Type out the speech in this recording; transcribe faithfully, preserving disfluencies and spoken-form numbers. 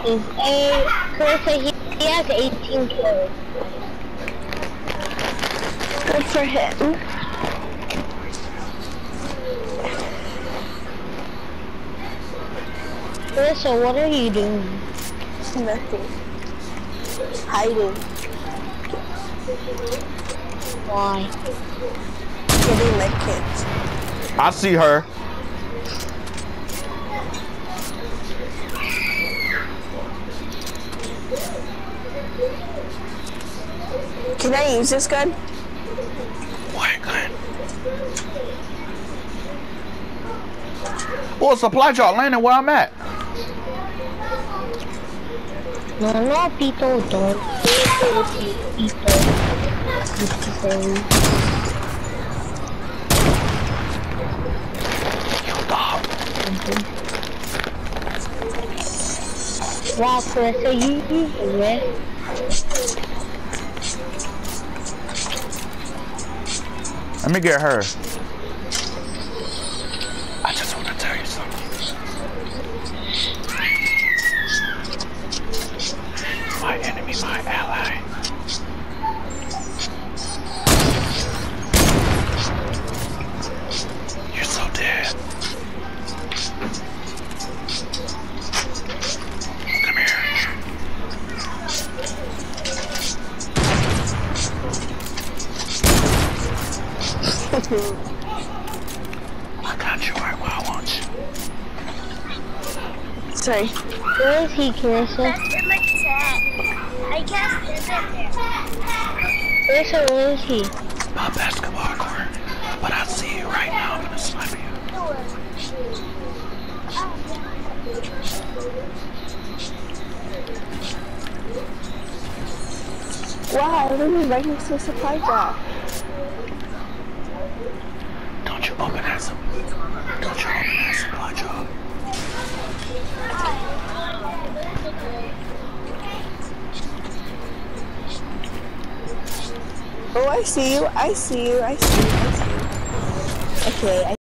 Is a Carissa, he, he has eighteen kills. Good for him. Carissa, what are you doing? Nothing. Hiding. Why? Getting my kids. I see her. Can I use this gun? What gun? Oh, supply drop landing where I'm at. No, no, Pito, don't. Pito. Pito. Stop. Wow, Carissa, you using it? Let me get her. I just want to tell you something. My enemy, my ally. You're so dead. Come here. I got you right where I want you. Sorry. Where is he, Carissa? That's in my chat. I guess it's in there. Carissa, where is he? My basketball court. But I see you right now. I'm gonna slap you. Wow, I live right next to a supply drop. Don't you open that some Don't you open that supply drop. Oh, I see you. I see you. I see you. I see you. Okay. I